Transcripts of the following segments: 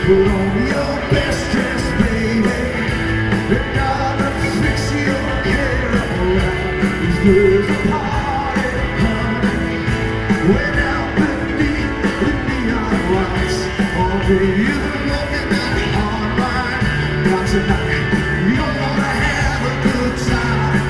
Put on your best dress, baby. And gotta fix your hair around. There's a party coming way down beneath the neon lights. Oh, baby, you're looking at hard line. Now tonight, you're gonna have a good time.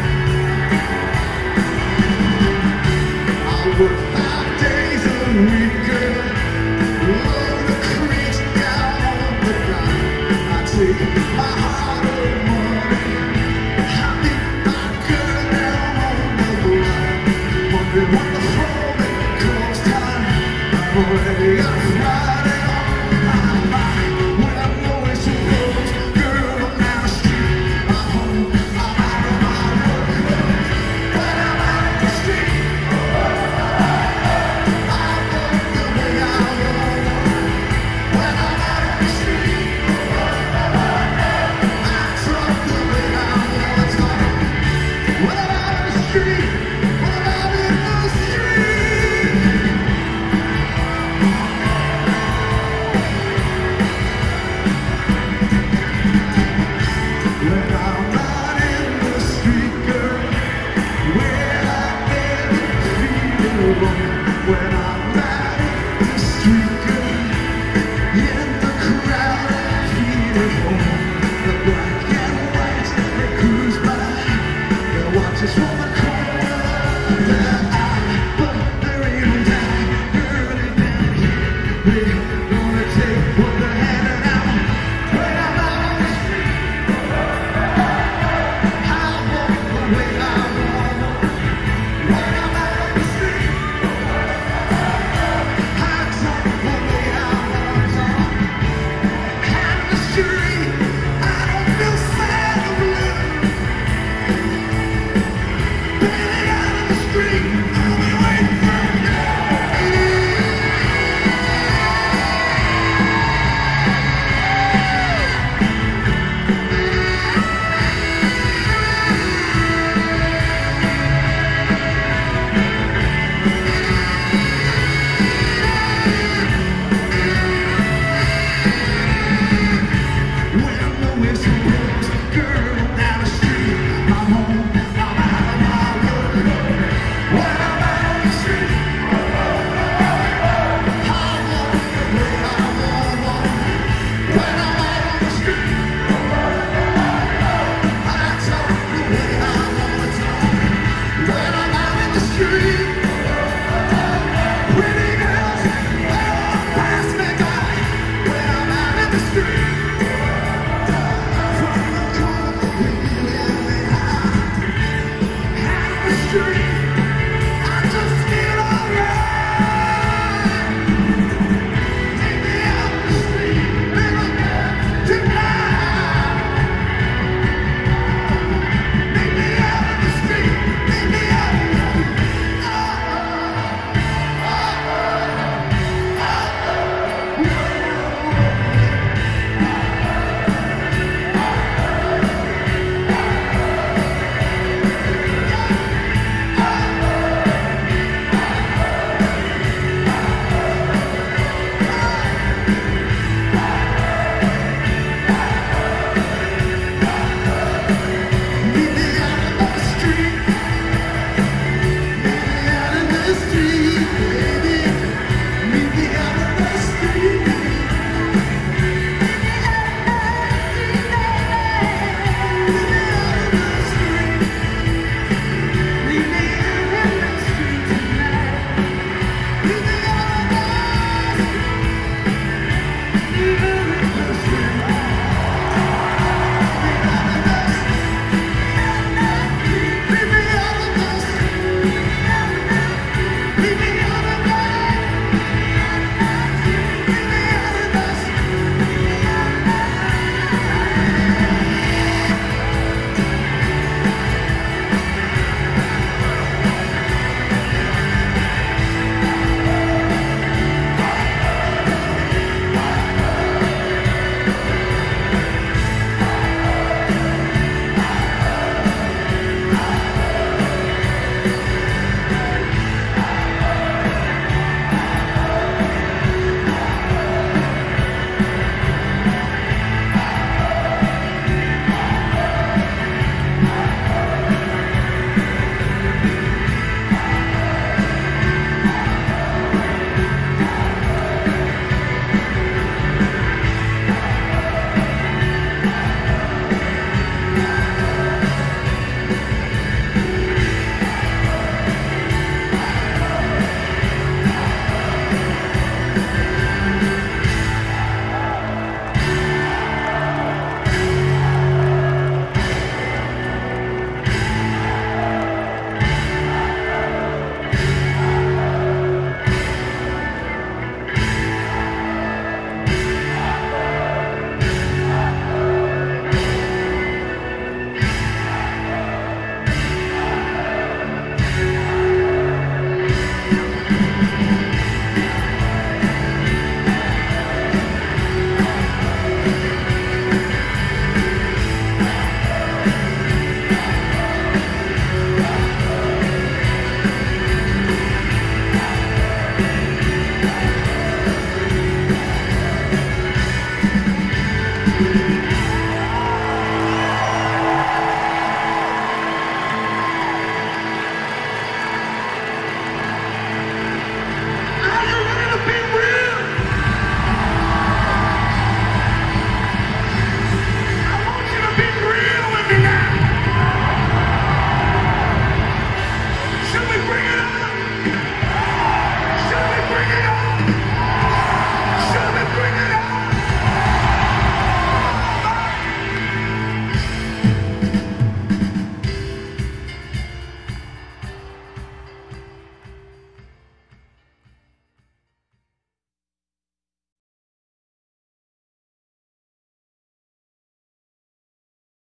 I work 5 days a week, girl. Love the creeps down on the ground. I take my heart of money. I leave my girl down on the ground. Wondering what the moment comes time. I'm already on Friday on my mind. When I'm going so close, girl, I'm down the street. I'm home, I'm out of my work. When I'm out the street, I walk the way I want. When I'm out of the street, I talk the way I want to talk. When I'm out of the street, when I'm out in the street. When I'm out in the street, girl, where I never feel alone. When I'm out in the street, girl, in the crowd I feel at home. The black and white, they cruise by. They watch us from the corner of their eye. But there ain't no doubt, girl, they down here.